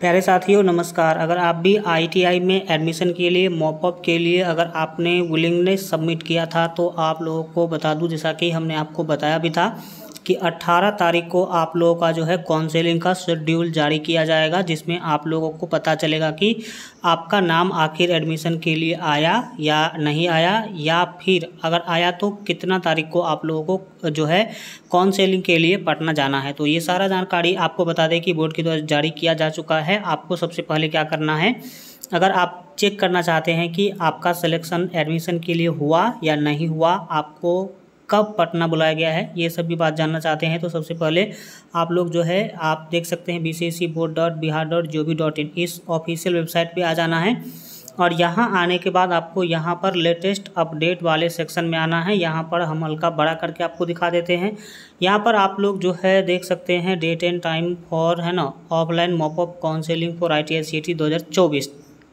प्यारे साथियों नमस्कार। अगर आप भी आईटीआई में एडमिशन के लिए मॉपअप के लिए अगर आपने विलिंगनेस सबमिट किया था तो आप लोगों को बता दूं, जैसा कि हमने आपको बताया भी था कि 18 तारीख को आप लोगों का जो है काउंसलिंग का शेड्यूल जारी किया जाएगा, जिसमें आप लोगों को पता चलेगा कि आपका नाम आखिर एडमिशन के लिए आया या नहीं आया, या फिर अगर आया तो कितना तारीख को आप लोगों को जो है काउंसलिंग के लिए पटना जाना है। तो ये सारा जानकारी आपको बता दें कि बोर्ड के द्वारा जारी किया जा चुका है। आपको सबसे पहले क्या करना है, अगर आप चेक करना चाहते हैं कि आपका सिलेक्शन एडमिशन के लिए हुआ या नहीं हुआ, आपको कब पटना बुलाया गया है, ये सब भी बात जानना चाहते हैं, तो सबसे पहले आप लोग जो है आप देख सकते हैं bccboard.bihar.gov.in इस ऑफिशियल वेबसाइट पे आ जाना है। और यहाँ आने के बाद आपको यहाँ पर लेटेस्ट अपडेट वाले सेक्शन में आना है। यहाँ पर हम हल्का बड़ा करके आपको दिखा देते हैं। यहाँ पर आप लोग जो है देख सकते हैं डेट एंड टाइम फॉर है ना offline mop up counselling for ITI CET 2024।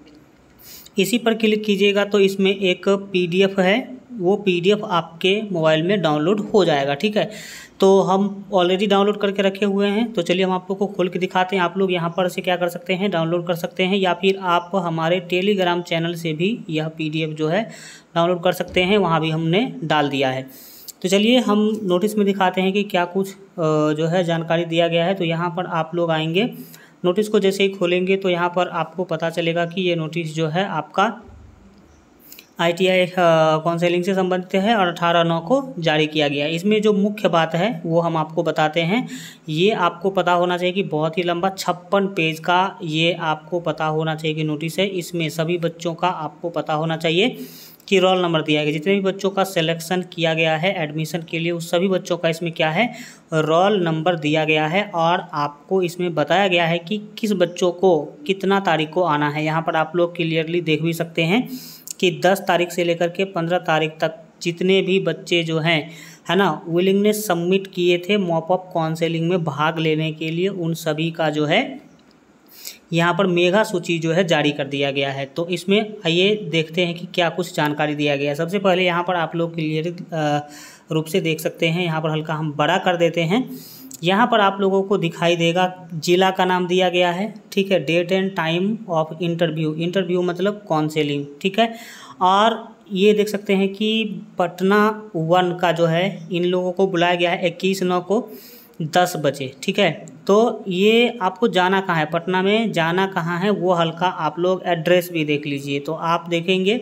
इसी पर क्लिक कीजिएगा तो इसमें एक PDF है, वो PDF आपके मोबाइल में डाउनलोड हो जाएगा। ठीक है, तो हम ऑलरेडी डाउनलोड करके रखे हुए हैं, तो चलिए हम आप लोग को खोल के दिखाते हैं। आप लोग यहाँ पर से क्या कर सकते हैं, डाउनलोड कर सकते हैं, या फिर आप हमारे टेलीग्राम चैनल से भी यह PDF जो है डाउनलोड कर सकते हैं, वहाँ भी हमने डाल दिया है। तो चलिए हम नोटिस में दिखाते हैं कि क्या कुछ जो है जानकारी दिया गया है। तो यहाँ पर आप लोग आएंगे, नोटिस को जैसे ही खोलेंगे तो यहाँ पर आपको पता चलेगा कि ये नोटिस जो है आपका ITI काउंसलिंग से संबंधित है और 18/9 को जारी किया गया है। इसमें जो मुख्य बात है वो हम आपको बताते हैं। ये आपको पता होना चाहिए कि बहुत ही लंबा 56 पेज का ये आपको पता होना चाहिए कि नोटिस है। इसमें सभी बच्चों का आपको पता होना चाहिए कि रोल नंबर दिया गया, जितने भी बच्चों का सिलेक्शन किया गया है एडमिशन के लिए उस सभी बच्चों का इसमें क्या है, रोल नंबर दिया गया है। और आपको इसमें बताया गया है कि किस बच्चों को कितना तारीख को आना है। यहाँ पर आप लोग क्लियरली देख भी सकते हैं कि 10 तारीख से लेकर के 15 तारीख तक जितने भी बच्चे जो हैं है ना विलिंगनेस सबमिट किए थे मॉपअप काउंसलिंग में भाग लेने के लिए, उन सभी का जो है यहाँ पर मेगा सूची जो है जारी कर दिया गया है। तो इसमें आइए देखते हैं कि क्या कुछ जानकारी दिया गया है। सबसे पहले यहाँ पर आप लोग क्लियर रूप से देख सकते हैं, यहाँ पर हल्का हम बड़ा कर देते हैं। यहाँ पर आप लोगों को दिखाई देगा जिला का नाम दिया गया है, ठीक है, date and time of interview मतलब काउंसलिंग, ठीक है। और ये देख सकते हैं कि पटना 1 का जो है इन लोगों को बुलाया गया है 21/9 को 10 बजे, ठीक है। तो ये आपको जाना कहाँ है, पटना में जाना कहाँ है वो हल्का आप लोग एड्रेस भी देख लीजिए। तो आप देखेंगे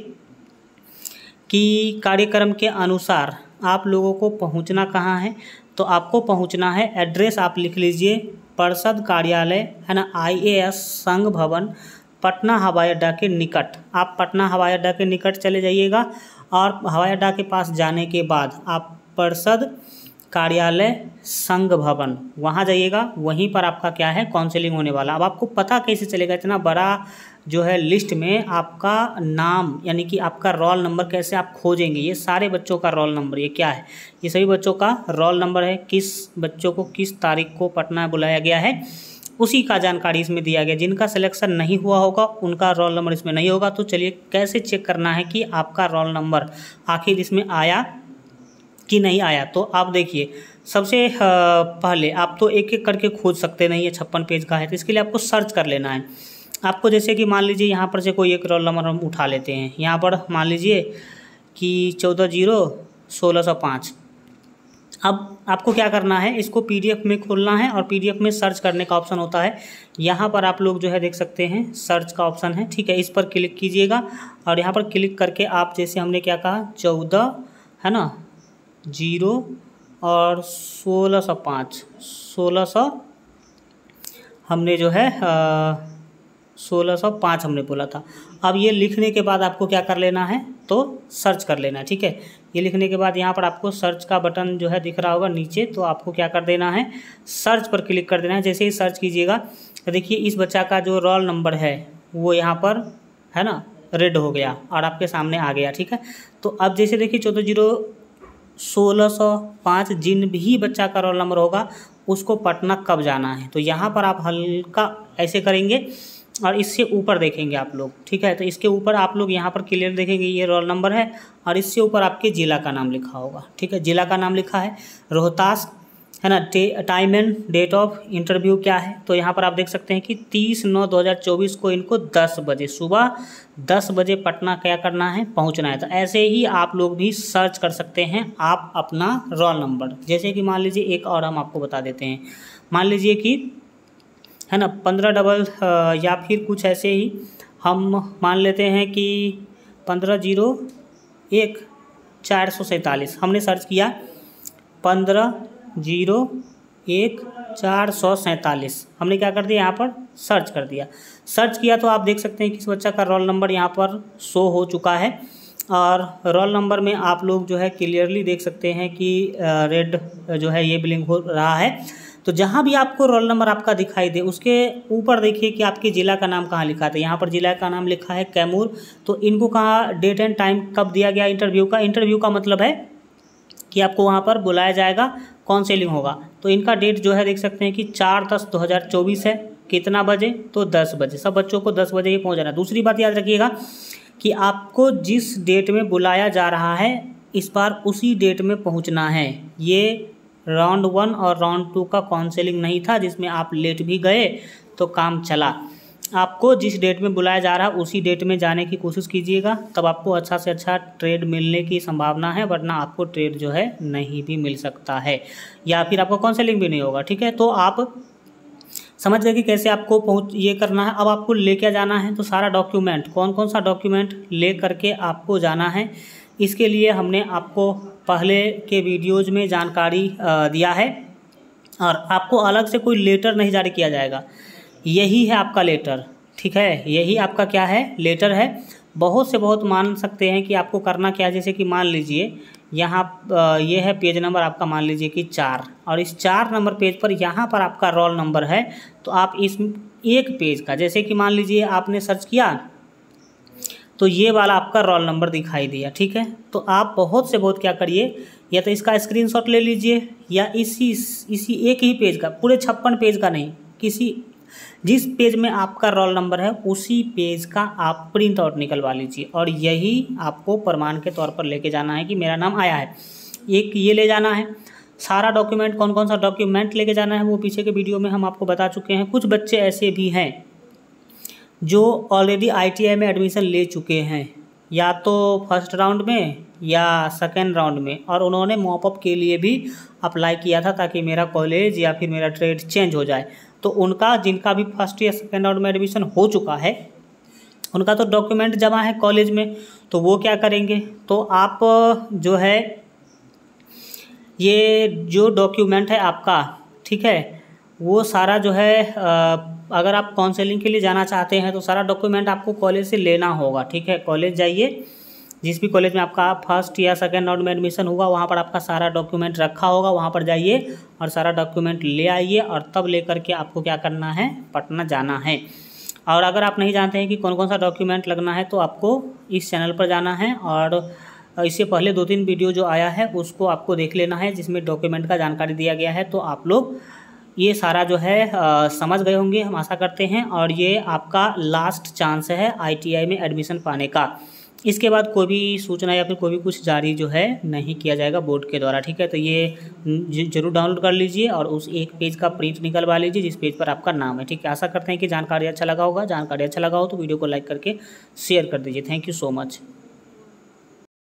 कि कार्यक्रम के अनुसार आप लोगों को पहुंचना कहाँ है, तो आपको पहुंचना है, एड्रेस आप लिख लीजिए, परिषद कार्यालय है ना IAS संघ भवन पटना हवाई अड्डा के निकट। आप पटना हवाई अड्डा के निकट चले जाइएगा और हवाई अड्डा के पास जाने के बाद आप परिषद कार्यालय संघ भवन वहाँ जाइएगा, वहीं पर आपका क्या है काउंसलिंग होने वाला। अब आपको पता कैसे चलेगा, इतना बड़ा जो है लिस्ट में आपका नाम यानी कि आपका रोल नंबर कैसे आप खोजेंगे। ये सारे बच्चों का रोल नंबर, ये क्या है, ये सभी बच्चों का रोल नंबर है, किस बच्चों को किस तारीख को पटना बुलाया गया है उसी का जानकारी इसमें दिया गया। जिनका सिलेक्शन नहीं हुआ होगा उनका रोल नंबर इसमें नहीं होगा। तो चलिए कैसे चेक करना है कि आपका रोल नंबर आखिर इसमें आया कि नहीं आया। तो आप देखिए, सबसे पहले आप तो एक एक करके खोज सकते नहीं है, 56 पेज का है, तो इसके लिए आपको सर्च कर लेना है। आपको जैसे कि मान लीजिए यहाँ पर से कोई एक रोल नंबर हम उठा लेते हैं, यहाँ पर मान लीजिए कि 14/0/1605। अब आपको क्या करना है, इसको PDF में खोलना है और PDF में सर्च करने का ऑप्शन होता है। यहाँ पर आप लोग जो है देख सकते हैं सर्च का ऑप्शन है, ठीक है, इस पर क्लिक कीजिएगा और यहाँ पर क्लिक करके आप जैसे हमने क्या कहा 14 है ना 0 और 1605 1600 हमने जो है 1605 हमने बोला था। अब ये लिखने के बाद आपको क्या कर लेना है, तो सर्च कर लेना है, ठीक है। ये लिखने के बाद यहाँ पर आपको सर्च का बटन जो है दिख रहा होगा नीचे, तो आपको क्या कर देना है, सर्च पर क्लिक कर देना है। जैसे ही सर्च कीजिएगा तो देखिए इस बच्चा का जो रोल नंबर है वो यहाँ पर है ना रेड हो गया और आपके सामने आ गया, ठीक है। तो अब जैसे देखिए 14/0/1605 जिन भी बच्चा का रोल नंबर होगा उसको पटना कब जाना है, तो यहाँ पर आप हल्का ऐसे करेंगे और इससे ऊपर देखेंगे आप लोग, ठीक है। तो इसके ऊपर आप लोग यहाँ पर क्लियर देखेंगे ये रोल नंबर है और इससे ऊपर आपके ज़िला का नाम लिखा होगा, ठीक है। ज़िला का नाम लिखा है रोहतास, है ना। Time and date of interview क्या है, तो यहाँ पर आप देख सकते हैं कि 30/9/2024 को इनको 10 बजे सुबह 10 बजे पटना क्या करना है, पहुँचना है। तो ऐसे ही आप लोग भी सर्च कर सकते हैं आप अपना रोल नंबर। जैसे कि मान लीजिए एक और हम आपको बता देते हैं, मान लीजिए कि है ना 15 या फिर कुछ ऐसे ही हम मान लेते हैं कि 1501/447 हमने सर्च किया, 1501/447 हमने क्या कर दिया, यहाँ पर सर्च कर दिया। सर्च किया तो आप देख सकते हैं कि इस बच्चा का रोल नंबर यहाँ पर शो हो चुका है, और रोल नंबर में आप लोग जो है क्लियरली देख सकते हैं कि रेड जो है ये ब्लिंक हो रहा है। तो जहाँ भी आपको रोल नंबर आपका दिखाई दे उसके ऊपर देखिए कि आपके ज़िला का नाम कहाँ लिखा था। यहाँ पर ज़िला का नाम लिखा है कैमूर। तो इनको कहाँ डेट एंड टाइम कब दिया गया इंटरव्यू का, इंटरव्यू का मतलब है कि आपको वहाँ पर बुलाया जाएगा, काउंसलिंग होगा। तो इनका डेट जो है देख सकते हैं कि 4/10/2024 है। कितना बजे, तो 10 बजे। सब बच्चों को 10 बजे ही पहुँच जाना। दूसरी बात याद रखिएगा कि आपको जिस डेट में बुलाया जा रहा है इस बार उसी डेट में पहुँचना है। ये राउंड 1 और राउंड 2 का काउंसलिंग नहीं था जिसमें आप लेट भी गए तो काम चला। आपको जिस डेट में बुलाया जा रहा है उसी डेट में जाने की कोशिश कीजिएगा, तब आपको अच्छा से अच्छा ट्रेड मिलने की संभावना है, वरना आपको ट्रेड जो है नहीं भी मिल सकता है, या फिर आपको काउंसलिंग भी नहीं होगा। ठीक है, तो आप समझ गए कि कैसे आपको ये करना है। अब आपको ले क्या जाना है, तो सारा डॉक्यूमेंट, कौन कौन सा डॉक्यूमेंट ले करके आपको जाना है, इसके लिए हमने आपको पहले के वीडियोज़ में जानकारी दिया है। और आपको अलग से कोई लेटर नहीं जारी किया जाएगा, यही है आपका लेटर। ठीक है, यही आपका क्या है, लेटर है। बहुत से बहुत मान सकते हैं कि आपको करना क्या है, जैसे कि मान लीजिए यहाँ ये है पेज नंबर आपका, मान लीजिए कि 4, और इस 4 नंबर पेज पर यहाँ पर आपका रोल नंबर है। तो आप इस एक पेज का, जैसे कि मान लीजिए आपने सर्च किया तो ये वाला आपका रोल नंबर दिखाई दिया। ठीक है, तो आप बहुत से बहुत क्या करिए, या तो इसका स्क्रीनशॉट ले लीजिए, या इसी एक ही पेज का, पूरे 56 पेज का नहीं, जिस पेज में आपका रोल नंबर है उसी पेज का आप प्रिंट आउट निकलवा लीजिए, और यही आपको प्रमाण के तौर पर लेके जाना है कि मेरा नाम आया है। एक ये ले जाना है। सारा डॉक्यूमेंट, कौन कौन सा डॉक्यूमेंट लेके जाना है वो पीछे के वीडियो में हम आपको बता चुके हैं। कुछ बच्चे ऐसे भी हैं जो ऑलरेडी ITI में एडमिशन ले चुके हैं, या तो फर्स्ट राउंड में या सेकेंड राउंड में, और उन्होंने मॉपअप के लिए भी अप्लाई किया था ताकि मेरा कॉलेज या फिर मेरा ट्रेड चेंज हो जाए। तो उनका, जिनका भी फर्स्ट या सेकेंड राउंड में एडमिशन हो चुका है, उनका तो डॉक्यूमेंट जमा है कॉलेज में, तो वो क्या करेंगे, तो आप जो है ये जो डॉक्यूमेंट है आपका, ठीक है, वो सारा जो है अगर आप काउंसलिंग के लिए जाना चाहते हैं तो सारा डॉक्यूमेंट आपको कॉलेज से लेना होगा। ठीक है, कॉलेज जाइए, जिस भी कॉलेज में आपका फर्स्ट या सेकेंड राउंड में एडमिशन हुआ वहाँ पर आपका सारा डॉक्यूमेंट रखा होगा, वहाँ पर जाइए और सारा डॉक्यूमेंट ले आइए, और तब लेकर के आपको क्या करना है, पटना जाना है। और अगर आप नहीं जानते हैं कि कौन कौन सा डॉक्यूमेंट लगना है तो आपको इस चैनल पर जाना है, और इससे पहले 2-3 वीडियो जो आया है उसको आपको देख लेना है, जिसमें डॉक्यूमेंट का जानकारी दिया गया है। तो आप लोग ये सारा जो है समझ गए होंगे, हम आशा करते हैं। और ये आपका लास्ट चांस है ITI में एडमिशन पाने का। इसके बाद कोई भी सूचना या फिर कोई भी कुछ जारी जो है नहीं किया जाएगा बोर्ड के द्वारा। ठीक है, तो ये जरूर डाउनलोड कर लीजिए और उस एक पेज का प्रिंट निकलवा लीजिए जिस पेज पर आपका नाम है। ठीक है, आशा करते हैं कि जानकारी अच्छा लगा होगा। जानकारी अच्छा लगा हो तो वीडियो को लाइक करके शेयर कर दीजिए। Thank you so much.